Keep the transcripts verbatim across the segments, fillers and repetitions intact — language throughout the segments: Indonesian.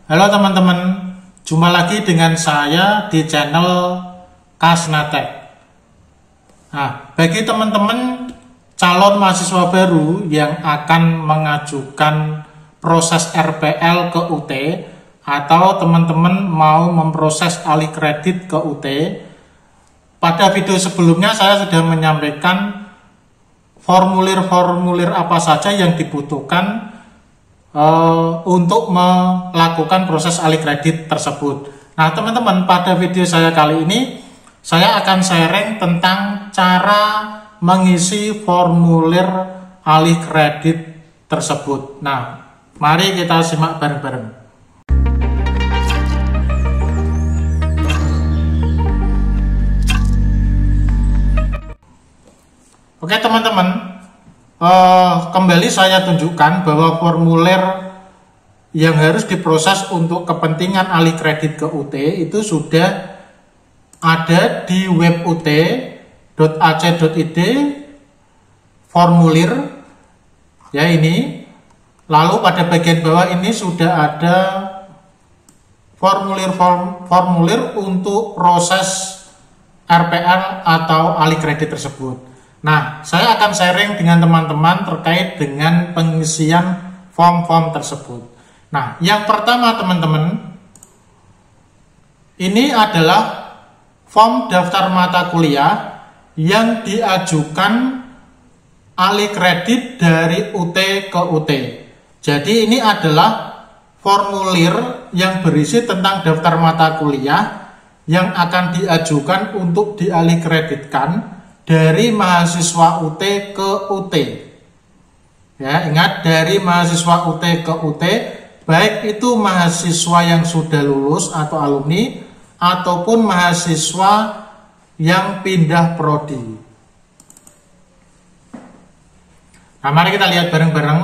Halo teman-teman, jumpa lagi dengan saya di channel Kasnatek. Nah, bagi teman-teman calon mahasiswa baru yang akan mengajukan proses R P L ke U T atau teman-teman mau memproses alih kredit ke U T, pada video sebelumnya saya sudah menyampaikan formulir-formulir apa saja yang dibutuhkan Uh, untuk melakukan proses alih kredit tersebut. Nah teman-teman, pada video saya kali ini saya akan sharing tentang cara mengisi formulir alih kredit tersebut. Nah, mari kita simak bareng-bareng. Oke teman-teman, Uh, kembali saya tunjukkan bahwa formulir yang harus diproses untuk kepentingan alih kredit ke U T itu sudah ada di web u t titik a c titik i d formulir ya ini. Lalu pada bagian bawah ini sudah ada formulir form, formulir untuk proses R P L atau alih kredit tersebut. Nah, saya akan sharing dengan teman-teman terkait dengan pengisian form-form tersebut. Nah, yang pertama teman-teman, ini adalah form daftar mata kuliah yang diajukan alih kredit dari U T ke U T. Jadi ini adalah formulir yang berisi tentang daftar mata kuliah yang akan diajukan untuk dialih kreditkan dari mahasiswa U T ke U T. Ya, ingat, dari mahasiswa U T ke U T, baik itu mahasiswa yang sudah lulus atau alumni ataupun mahasiswa yang pindah prodi. Nah, mari kita lihat bareng-bareng.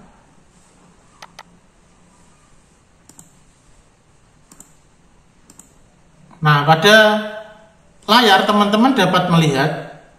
Nah, pada layar teman-teman dapat melihat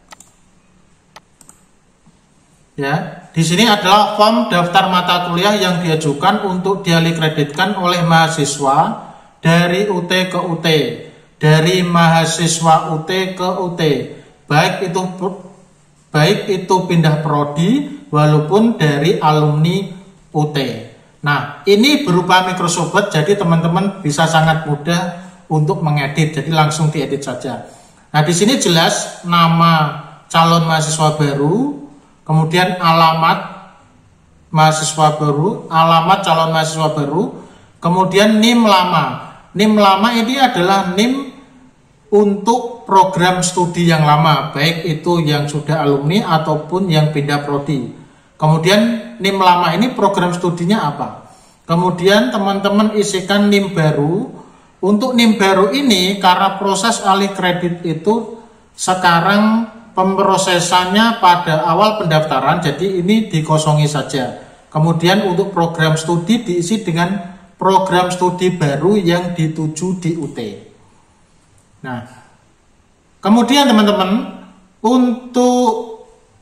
ya, di sini adalah form daftar mata kuliah yang diajukan untuk dialih kreditkan oleh mahasiswa dari U T ke U T, dari mahasiswa U T ke U T, baik itu baik itu pindah prodi walaupun dari alumni U T. Nah, ini berupa Microsoft Word, jadi teman-teman bisa sangat mudah untuk mengedit, jadi langsung diedit saja. Nah, di sini jelas nama calon mahasiswa baru, kemudian alamat mahasiswa baru, alamat calon mahasiswa baru, kemudian N I M lama. N I M lama ini adalah N I M untuk program studi yang lama, baik itu yang sudah alumni ataupun yang pindah prodi. Kemudian N I M lama ini program studinya apa? Kemudian teman-teman isikan N I M baru. Untuk N I M baru ini, karena proses alih kredit itu sekarang pemrosesannya pada awal pendaftaran, jadi ini dikosongi saja. Kemudian untuk program studi diisi dengan program studi baru yang dituju di U T. Nah, kemudian teman-teman, untuk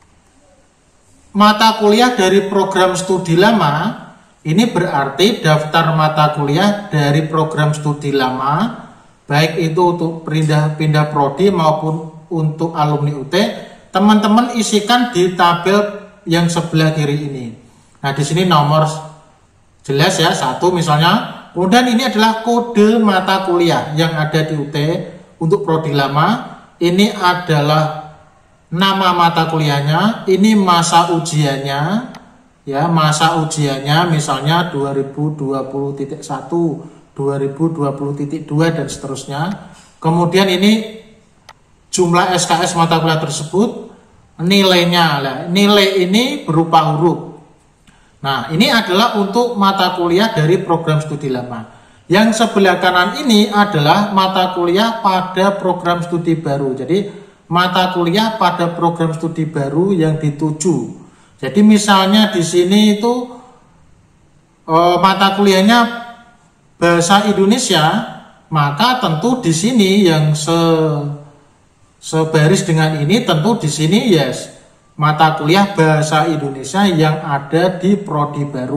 mata kuliah dari program studi lama, ini berarti daftar mata kuliah dari program studi lama, baik itu untuk pindah pindah prodi maupun untuk alumni U T, teman-teman isikan di tabel yang sebelah kiri ini. Nah, di sini nomor jelas ya, satu misalnya. Kemudian ini adalah kode mata kuliah yang ada di U T untuk prodi lama. Ini adalah nama mata kuliahnya, ini masa ujiannya, ya, masa ujiannya misalnya dua ribu dua puluh titik satu, dua ribu dua puluh titik dua dan seterusnya. Kemudian ini jumlah S K S mata kuliah tersebut, nilainya, lah, nilai ini berupa huruf. Nah, ini adalah untuk mata kuliah dari program studi lama. Yang sebelah kanan ini adalah mata kuliah pada program studi baru. Jadi, mata kuliah pada program studi baru yang dituju. Jadi, misalnya di sini itu eh, mata kuliahnya bahasa Indonesia, maka tentu di sini yang se Sebaris dengan ini tentu di sini yes mata kuliah bahasa Indonesia yang ada di prodi baru.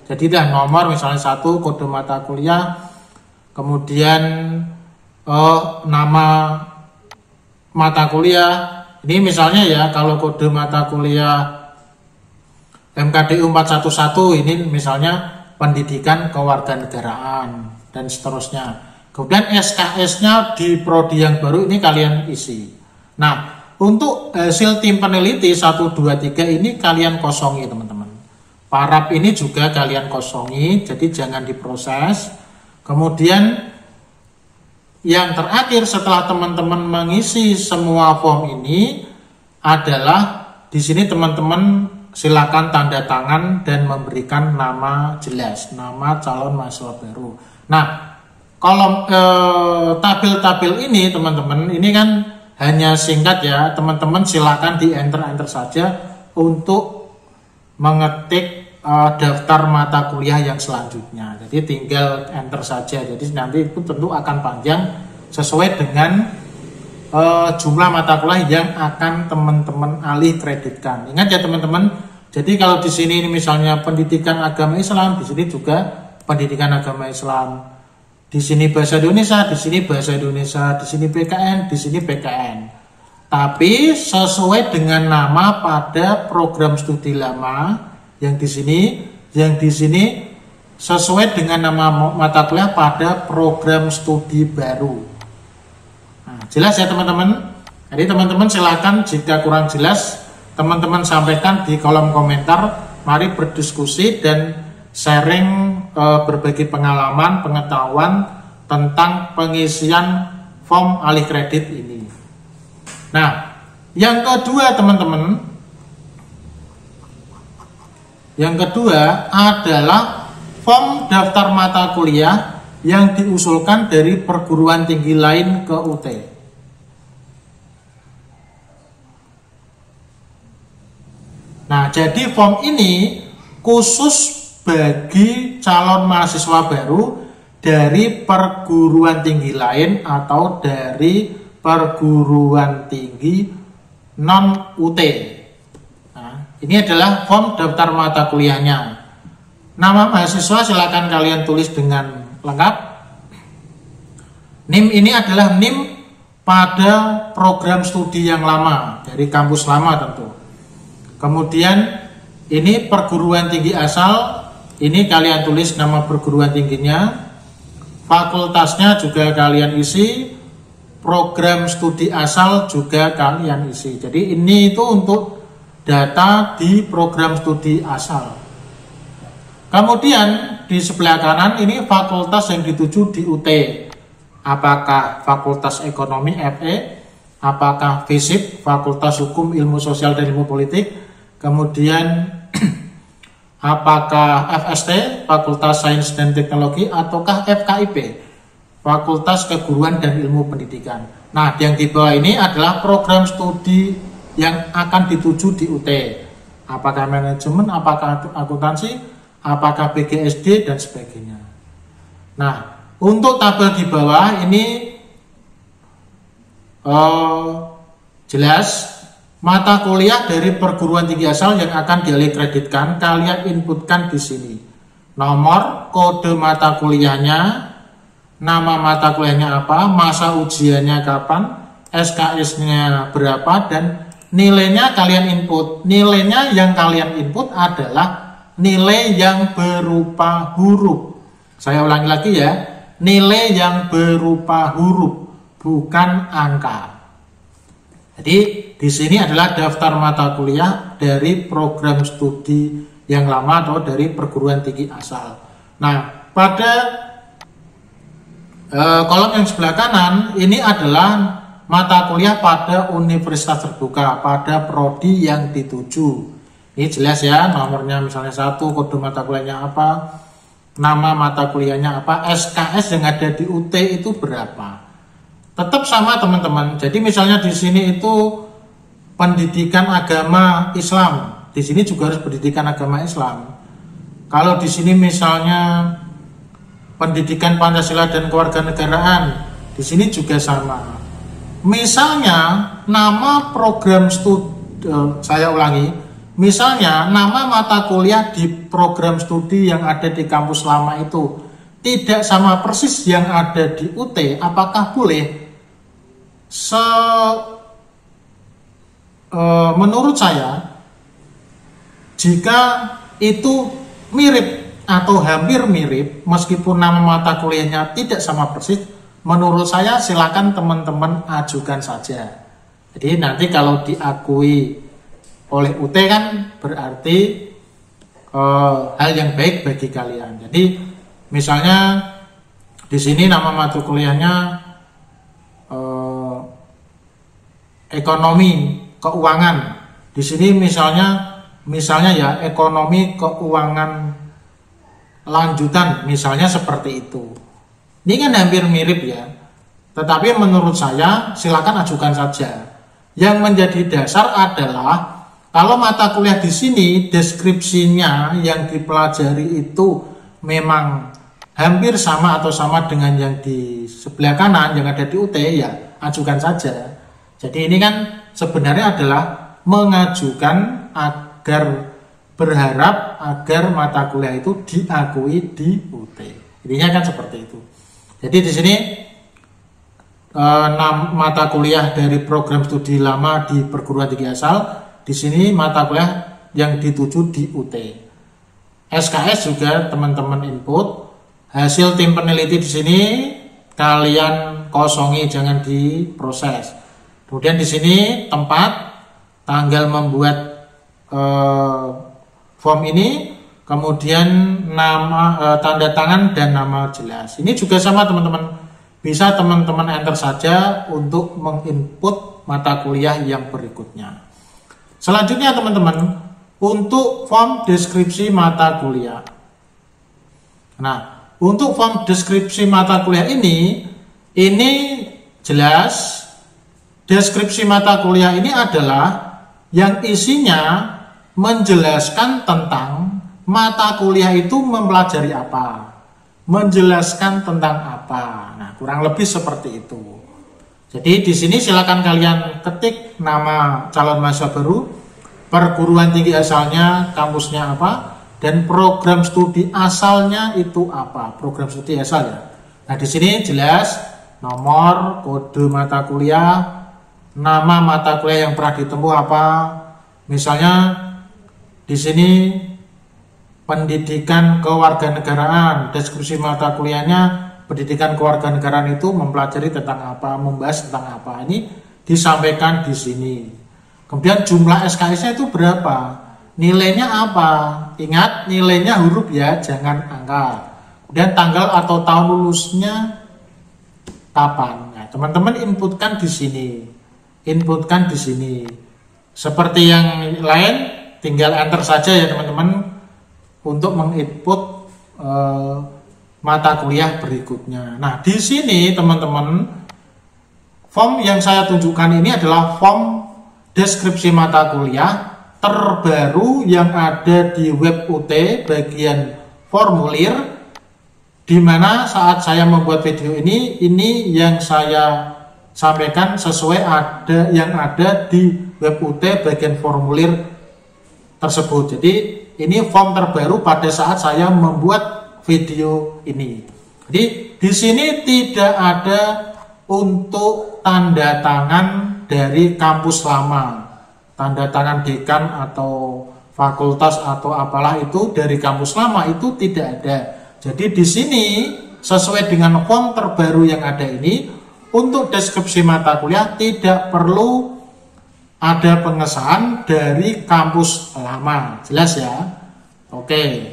Jadi dah nomor misalnya satu kode mata kuliah, kemudian eh, nama mata kuliah. Ini misalnya ya, kalau kode mata kuliah M K D U empat satu satu ini misalnya pendidikan kewarganegaraan dan seterusnya. Kemudian S K S-nya di prodi yang baru ini kalian isi. Nah, untuk hasil tim peneliti satu, dua, tiga ini kalian kosongi teman-teman. Paraf ini juga kalian kosongi, jadi jangan diproses. Kemudian yang terakhir setelah teman-teman mengisi semua form ini adalah di sini teman-teman silakan tanda tangan dan memberikan nama jelas, nama calon mahasiswa baru. Nah, kolom eh, tabel-tabel ini teman-teman, ini kan hanya singkat ya, teman-teman silakan di enter-enter saja untuk mengetik eh, daftar mata kuliah yang selanjutnya. Jadi tinggal enter saja. Jadi nanti itu tentu akan panjang sesuai dengan uh, jumlah mata kuliah yang akan teman-teman alih kreditkan. Ingat ya teman-teman. Jadi kalau di sini ini misalnya pendidikan agama Islam, di sini juga pendidikan agama Islam. Di sini bahasa Indonesia, di sini bahasa Indonesia, di sini P K N, di sini P K N. Tapi sesuai dengan nama pada program studi lama yang di sini, yang di sini sesuai dengan nama mata kuliah pada program studi baru. Nah, jelas ya teman-teman. Jadi teman-teman silakan jika kurang jelas teman-teman sampaikan di kolom komentar. Mari berdiskusi dan sharing e, berbagi pengalaman, pengetahuan tentang pengisian form alih kredit ini. Nah, yang kedua teman-teman, yang kedua adalah form daftar mata kuliah yang diusulkan dari perguruan tinggi lain ke U T. Nah, jadi form ini khusus bagi calon mahasiswa baru dari perguruan tinggi lain atau dari perguruan tinggi non U T. Nah, ini adalah form daftar mata kuliahnya. Nama mahasiswa silakan kalian tulis dengan lengkap. N I M ini adalah N I M pada program studi yang lama, dari kampus lama tentu. Kemudian ini perguruan tinggi asal, ini kalian tulis nama perguruan tingginya. Fakultasnya juga kalian isi, program studi asal juga kalian isi. Jadi ini itu untuk data di program studi asal. Kemudian di sebelah kanan ini fakultas yang dituju di U T. Apakah fakultas ekonomi F E, apakah fisip, fakultas hukum, ilmu sosial dan ilmu politik, kemudian apakah F S T, fakultas sains dan teknologi, ataukah F K I P, fakultas keguruan dan ilmu pendidikan. Nah, yang di bawah ini adalah program studi yang akan dituju di U T. Apakah manajemen, apakah akuntansi, apakah B G S D dan sebagainya. Nah, untuk tabel di bawah ini uh, jelas mata kuliah dari perguruan tinggi asal yang akan dialih kreditkan kalian inputkan di sini. Nomor, kode mata kuliahnya, nama mata kuliahnya apa, masa ujiannya kapan, S K S-nya berapa, dan nilainya kalian input. Nilainya yang kalian input adalah nilai yang berupa huruf. Saya ulangi lagi ya, nilai yang berupa huruf, bukan angka. Jadi di sini adalah daftar mata kuliah dari program studi yang lama atau dari perguruan tinggi asal. Nah, pada e, kolom yang sebelah kanan ini adalah mata kuliah pada universitas terbuka, pada prodi yang dituju. Ini jelas ya, nomornya misalnya satu, kode mata kuliahnya apa, nama mata kuliahnya apa, S K S yang ada di U T itu berapa. Tetap sama teman-teman. Jadi misalnya di sini itu pendidikan agama Islam, di sini juga harus pendidikan agama Islam. Kalau di sini misalnya pendidikan Pancasila dan kewarganegaraan, di sini juga sama. Misalnya nama program studi, saya ulangi, Misalnya nama mata kuliah di program studi yang ada di kampus lama itu tidak sama persis yang ada di U T, apakah boleh? Se, e, menurut saya, jika itu mirip atau hampir mirip, meskipun nama mata kuliahnya tidak sama persis, menurut saya silakan teman-teman ajukan saja. Jadi nanti kalau diakui oleh U T kan berarti e, hal yang baik bagi kalian. Jadi misalnya di sini nama mata kuliahnya eh, ekonomi keuangan. Di sini misalnya misalnya ya ekonomi keuangan lanjutan, misalnya seperti itu. Ini kan hampir mirip ya. Tetapi menurut saya silakan ajukan saja. Yang menjadi dasar adalah kalau mata kuliah di sini deskripsinya yang dipelajari itu memang hampir sama atau sama dengan yang di sebelah kanan yang ada di U T, ya ajukan saja. Jadi ini kan sebenarnya adalah mengajukan agar berharap agar mata kuliah itu diakui di U T. Intinya kan seperti itu. Jadi di sini eh, mata kuliah dari program studi lama di perguruan tinggi asal, di sini mata kuliah yang dituju di U T. S K S juga teman-teman input. Hasil tim peneliti di sini kalian kosongi, jangan diproses. Kemudian di sini tempat, tanggal membuat eh, form ini, kemudian nama, eh, tanda tangan dan nama jelas. Ini juga sama teman-teman, bisa teman-teman enter saja untuk menginput mata kuliah yang berikutnya. Selanjutnya teman-teman, untuk form deskripsi mata kuliah. Nah, untuk form deskripsi mata kuliah ini, ini jelas deskripsi mata kuliah ini adalah yang isinya menjelaskan tentang mata kuliah itu mempelajari apa, menjelaskan tentang apa. Nah, kurang lebih seperti itu. Jadi di sini silakan kalian ketik nama calon mahasiswa baru, perguruan tinggi asalnya, kampusnya apa, dan program studi asalnya itu apa, program studi asal ya. Nah di sini jelas nomor, kode mata kuliah, nama mata kuliah yang pernah ditempuh apa. Misalnya di sini pendidikan kewarganegaraan, deskripsi mata kuliahnya pendidikan kewarganegaraan itu mempelajari tentang apa, membahas tentang apa. Ini disampaikan di sini. Kemudian jumlah S K S-nya itu berapa? Nilainya apa? Ingat nilainya huruf ya, jangan angka. Kemudian tanggal atau tahun lulusnya kapan? Nah, teman-teman inputkan di sini. Inputkan di sini. Seperti yang lain, tinggal enter saja ya teman-teman untuk menginput eh, mata kuliah berikutnya. Nah, di sini teman-teman, form yang saya tunjukkan ini adalah form deskripsi mata kuliah terbaru yang ada di web U T bagian formulir, di mana saat saya membuat video ini, ini yang saya sampaikan sesuai ada yang ada di web U T bagian formulir tersebut. Jadi ini form terbaru pada saat saya membuat video ini. Jadi di sini tidak ada untuk tanda tangan dari kampus lama, tanda tangan dekan atau fakultas atau apalah itu dari kampus lama itu tidak ada. Jadi di sini sesuai dengan form terbaru yang ada ini, untuk deskripsi mata kuliah tidak perlu ada pengesahan dari kampus lama. Jelas ya? Oke.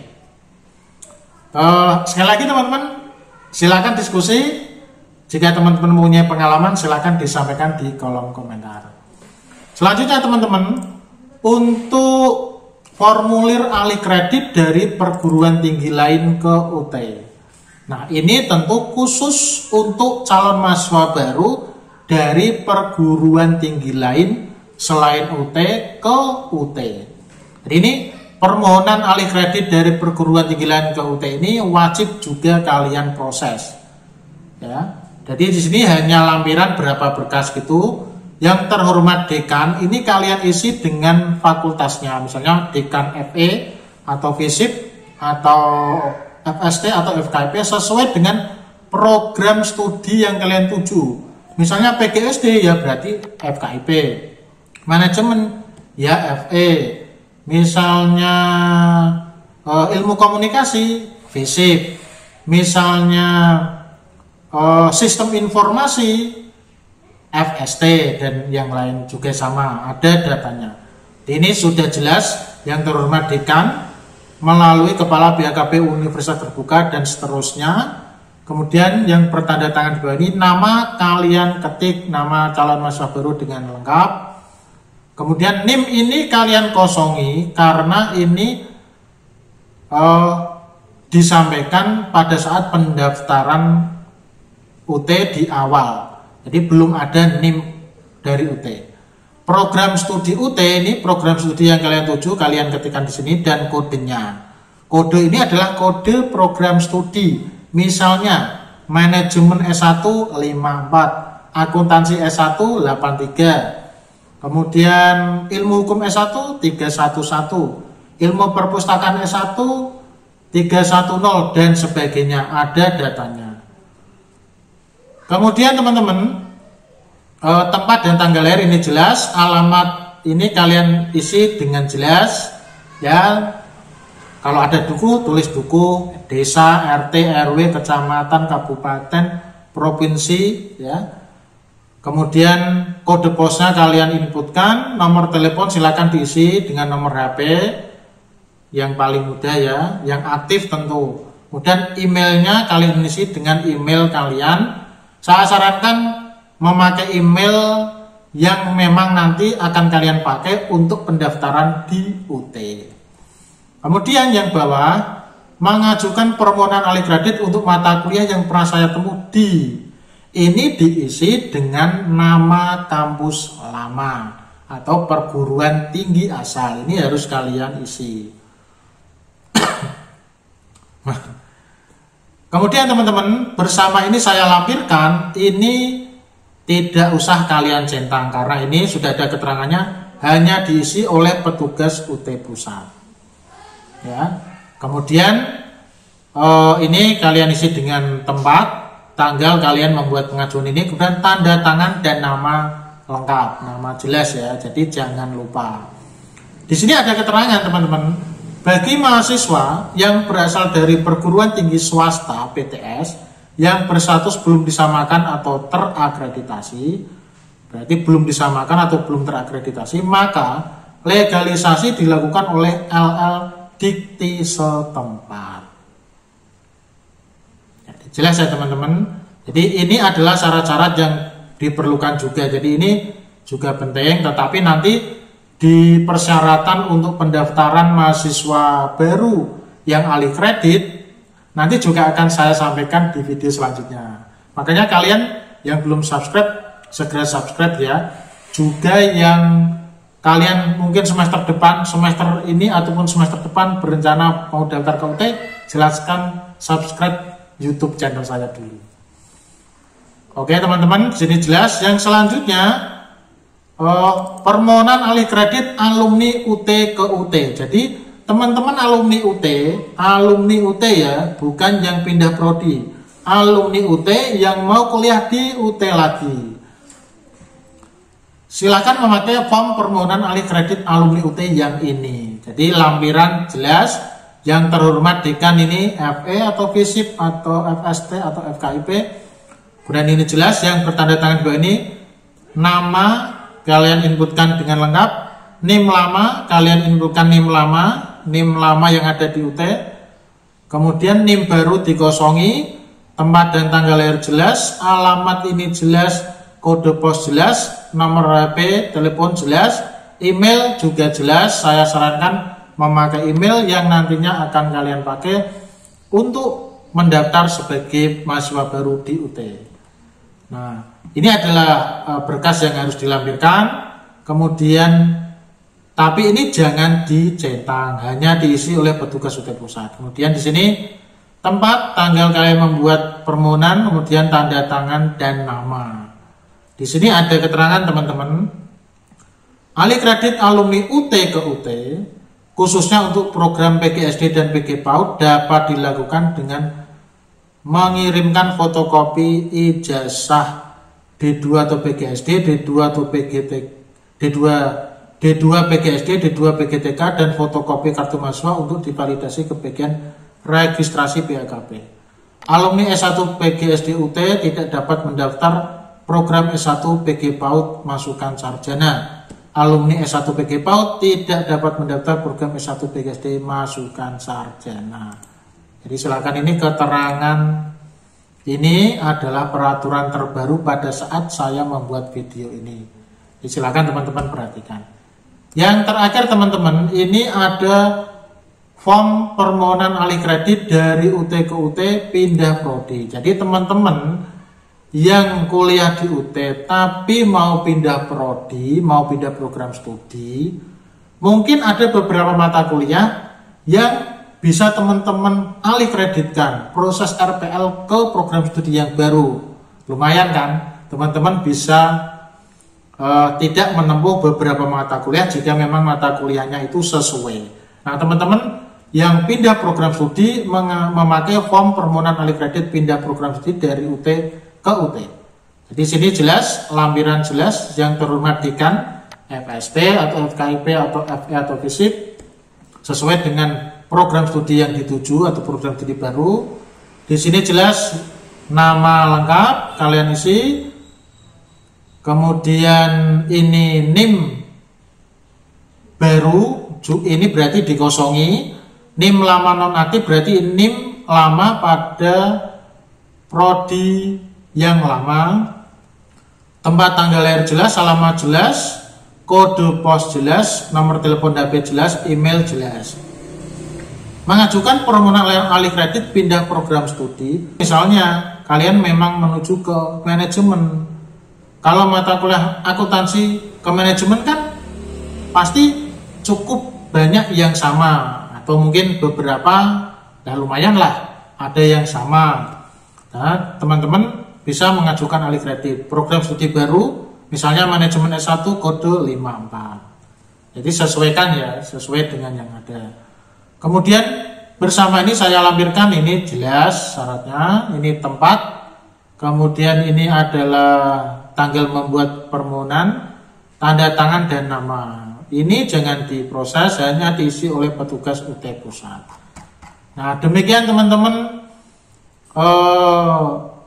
Uh, sekali lagi teman-teman, silakan diskusi. Jika teman-teman punya pengalaman, silakan disampaikan di kolom komentar. Selanjutnya teman-teman, untuk formulir alih kredit dari perguruan tinggi lain ke U T. Nah, ini tentu khusus untuk calon mahasiswa baru dari perguruan tinggi lain selain U T ke U T. Jadi ini permohonan alih kredit dari perguruan tinggi lain ke U T ini wajib juga kalian proses. Ya. Jadi di sini hanya lampiran berapa berkas gitu. Yang terhormat dekan ini kalian isi dengan fakultasnya, misalnya dekan F E atau FISIP atau F S T atau F K I P sesuai dengan program studi yang kalian tuju. Misalnya P G S D ya berarti F K I P, manajemen ya F E, misalnya uh, ilmu komunikasi FISIP, misalnya uh, sistem informasi F S T, dan yang lain juga sama, ada datanya. Ini sudah jelas yang terhormat dekan melalui kepala B H K P Universitas Terbuka dan seterusnya. Kemudian yang bertanda tangan di bawah ini nama kalian ketik nama calon mahasiswa baru dengan lengkap. Kemudian N I M ini kalian kosongi karena ini uh, disampaikan pada saat pendaftaran U T di awal. Jadi belum ada N I M dari U T. Program studi U T ini program studi yang kalian tuju, kalian ketikkan di sini dan kodenya. Kode ini adalah kode program studi. Misalnya manajemen S satu lima empat, akuntansi S satu delapan tiga, kemudian ilmu hukum S satu tiga satu satu, ilmu perpustakaan S satu tiga satu nol dan sebagainya, ada datanya. Kemudian teman-teman, eh, tempat dan tanggal lahir ini jelas, alamat ini kalian isi dengan jelas ya. Kalau ada duku, tulis duku, desa, R T, R W, kecamatan, kabupaten, provinsi ya. Kemudian kode posnya kalian inputkan, nomor telepon silakan diisi dengan nomor H P yang paling mudah ya, yang aktif tentu. Kemudian emailnya kalian isi dengan email kalian. Saya sarankan memakai email yang memang nanti akan kalian pakai untuk pendaftaran di U T. Kemudian yang bawah, mengajukan permohonan alih kredit untuk mata kuliah yang pernah saya temui di. Ini diisi dengan nama kampus lama atau perguruan tinggi asal. Ini harus kalian isi. Kemudian teman-teman, bersama ini saya lampirkan, ini tidak usah kalian centang karena ini sudah ada keterangannya, hanya diisi oleh petugas U T pusat. Ya. Kemudian eh, ini kalian isi dengan tempat, tanggal kalian membuat pengajuan ini, kemudian tanda tangan dan nama lengkap, nama jelas ya. Jadi jangan lupa. Di sini ada keterangan teman-teman. Bagi mahasiswa yang berasal dari perguruan tinggi swasta P T S yang berstatus belum disamakan atau terakreditasi, berarti belum disamakan atau belum terakreditasi, maka legalisasi dilakukan oleh L L Dikti setempat. Jadi, jelas ya teman-teman. Jadi ini adalah syarat-syarat yang diperlukan juga. Jadi ini juga penting, tetapi nanti di persyaratan untuk pendaftaran mahasiswa baru yang alih kredit nanti juga akan saya sampaikan di video selanjutnya. Makanya kalian yang belum subscribe segera subscribe ya. Juga yang kalian mungkin semester depan, semester ini ataupun semester depan berencana mau daftar ke U T, jelaskan subscribe YouTube channel saya dulu. Oke teman-teman, di sini jelas. Yang selanjutnya Uh, permohonan alih kredit alumni U T ke U T. Jadi teman-teman alumni U T, alumni U T ya, bukan yang pindah prodi. Alumni U T yang mau kuliah di U T lagi. Silakan memakai form permohonan alih kredit alumni U T yang ini. Jadi lampiran jelas, yang terhormat dekan ini F E atau FISIP atau F S T atau F K I P. Kemudian ini jelas, yang bertanda tangan di bawah ini nama kalian inputkan dengan lengkap, N I M lama kalian inputkan N I M lama, N I M lama yang ada di U T. Kemudian N I M baru dikosongi, tempat dan tanggal lahir jelas, alamat ini jelas, kode pos jelas, nomor H P, telepon jelas, email juga jelas. Saya sarankan memakai email yang nantinya akan kalian pakai untuk mendaftar sebagai mahasiswa baru di U T. Nah, ini adalah berkas yang harus dilampirkan. Kemudian, tapi ini jangan dicentang, hanya diisi oleh petugas U T pusat. Kemudian di sini tempat, tanggal kalian membuat permohonan, kemudian tanda tangan dan nama. Di sini ada keterangan teman-teman, alih kredit alumni U T ke U T, khususnya untuk program P G S D dan P G PAUD dapat dilakukan dengan mengirimkan fotokopi ijazah D dua atau P G S D, D dua atau P G T, D dua, D dua P G S D, D dua P G T K, dan fotokopi kartu mahasiswa untuk divalidasi ke bagian registrasi P H K P. Alumni S satu P G S D U T tidak dapat mendaftar program S satu P G PAUD masukan sarjana. Alumni S satu P G PAUD tidak dapat mendaftar program S satu P G S D masukan sarjana. Jadi silakan, ini keterangan, ini adalah peraturan terbaru pada saat saya membuat video ini. Jadi silakan teman-teman perhatikan. Yang terakhir teman-teman, ini ada form permohonan alih kredit dari U T ke U T pindah prodi. Jadi teman-teman yang kuliah di U T tapi mau pindah prodi, mau pindah program studi, mungkin ada beberapa mata kuliah yang bisa teman-teman alih kreditkan proses R P L ke program studi yang baru. Lumayan kan, teman-teman bisa uh, tidak menempuh beberapa mata kuliah jika memang mata kuliahnya itu sesuai. Nah teman-teman yang pindah program studi memakai form permohonan alih kredit pindah program studi dari U T ke U T. Jadi sini jelas, lampiran jelas, yang terhormat dekan, F S T atau F K I P atau F E atau FISIP sesuai dengan program studi yang dituju atau program studi baru. Di sini jelas nama lengkap kalian isi. Kemudian ini N I M baru, ini berarti dikosongi. N I M lama nonaktif berarti N I M lama pada prodi yang lama. Tempat tanggal lahir jelas, alamat jelas, kode pos jelas, nomor telepon H P jelas, email jelas. Mengajukan permohonan alih kredit pindah program studi, misalnya kalian memang menuju ke manajemen. Kalau mata kuliah akuntansi ke manajemen kan pasti cukup banyak yang sama, atau mungkin beberapa, nah lumayan lah ada yang sama. Nah teman-teman bisa mengajukan alih kredit program studi baru, misalnya manajemen S satu kode lima puluh empat. Jadi sesuaikan ya, sesuai dengan yang ada. Kemudian bersama ini saya lampirkan, ini jelas syaratnya, ini tempat, kemudian ini adalah tanggal membuat permohonan, tanda tangan dan nama. Ini jangan diproses, hanya diisi oleh petugas U T pusat. Nah demikian teman-teman eh,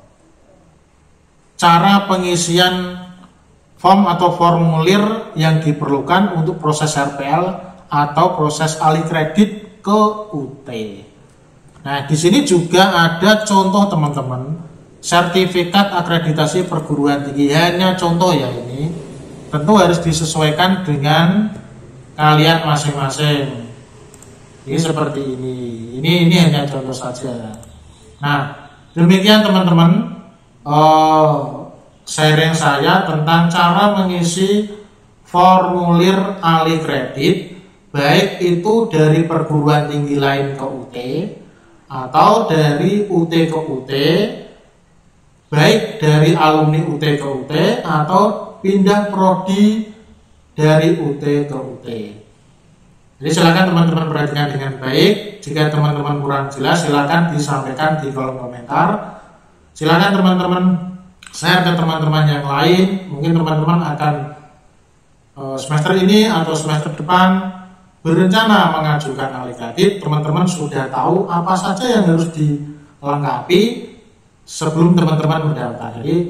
cara pengisian form atau formulir yang diperlukan untuk proses R P L atau proses alih kredit ke U T. Nah, di sini juga ada contoh teman-teman, sertifikat akreditasi perguruan tinggi, hanya contoh ya ini. Tentu harus disesuaikan dengan kalian masing-masing. Ini seperti ini. Ini ini hanya contoh saja. Nah, demikian teman-teman. Uh, sharing saya tentang cara mengisi formulir alih kredit, baik itu dari perguruan tinggi lain ke U T atau dari U T ke U T, baik dari alumni U T ke U T atau pindah prodi dari U T ke U T. Jadi silakan teman-teman perhatikan dengan baik. Jika teman-teman kurang jelas, silakan disampaikan di kolom komentar. Silakan teman-teman share ke teman-teman yang lain. Mungkin teman-teman akan semester ini atau semester depan berencana mengajukan alih kredit. Teman-teman sudah tahu apa saja yang harus dilengkapi sebelum teman-teman mendaftar. Jadi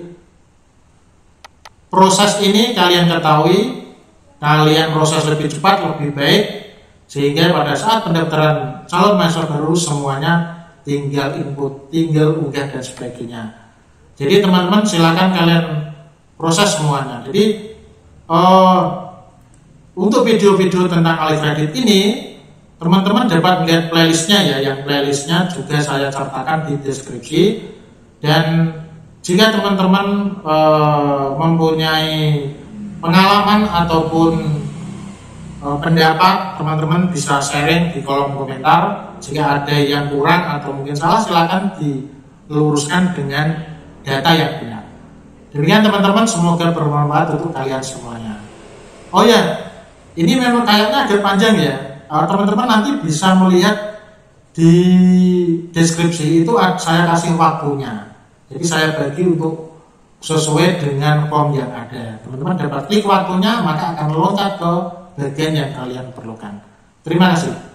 proses ini kalian ketahui, kalian proses lebih cepat, lebih baik, sehingga pada saat pendaftaran calon mahasiswa baru semuanya tinggal input, tinggal unggah dan sebagainya. Jadi teman-teman silakan kalian proses semuanya. Jadi uh, untuk video-video tentang alih kredit ini, teman-teman dapat melihat playlistnya ya, yang playlistnya juga saya sertakan di deskripsi. Dan jika teman-teman uh, mempunyai pengalaman ataupun uh, pendapat, teman-teman bisa sharing di kolom komentar. Jika ada yang kurang atau mungkin salah, silakan diluruskan dengan data yang benar. Demikian teman-teman, semoga bermanfaat untuk kalian semuanya. Oh ya, ini memang kayaknya agak panjang ya. Teman-teman nanti bisa melihat di deskripsi itu saya kasih waktunya. Jadi saya bagi untuk sesuai dengan form yang ada. Teman-teman dapat klik waktunya, maka akan loncat ke bagian yang kalian perlukan. Terima kasih.